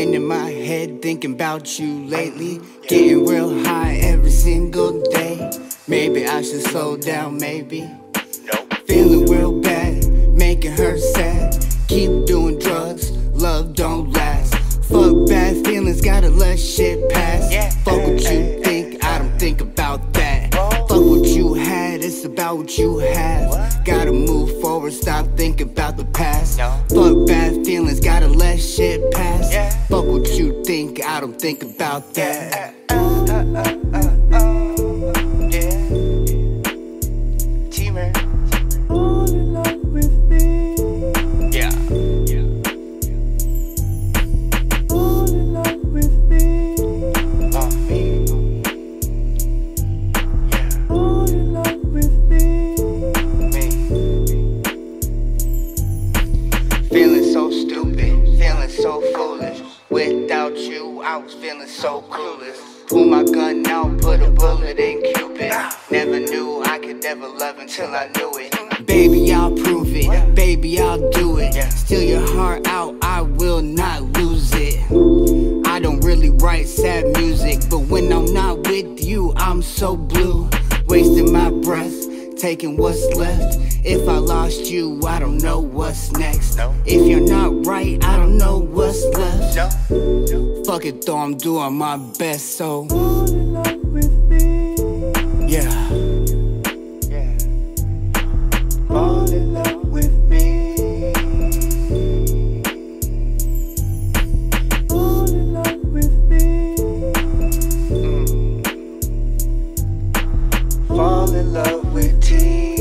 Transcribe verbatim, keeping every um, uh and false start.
Been in my head thinking about you lately. Getting real high every single day. Maybe I should slow down, maybe. Feeling real bad, making her sad. Keep doing drugs, love don't last. Fuck bad feelings, gotta let shit pass. Fuck what you think, I don't think about that. Fuck what you had, it's about what you have. Gotta move forward, stop thinking about the past. Fuck bad feelings, gotta let shit pass. Fuck what you think, I don't think about that. Fall in love with me. Yeah. Fall in love with me. Love me. Yeah. Fall in love with me. Me. Feeling so stupid, feeling so foolish. Without you, I was feeling so clueless. Pull my gun out, put a bullet in Cupid. Never knew I could ever love until I knew it. Baby, I'll prove it, baby, I'll do it. Steal your heart out, I will not lose it. I don't really write sad music, but when I'm not with you, I'm so blue. Wasting my breath, taking what's left. If I lost you, I don't know what's next. If you're not right, I don't know what's left. Fuck it though, I'm doing my best, so Fall in love with me. yeah. Fall in love with me. Fall in love with me. Fall in love with T.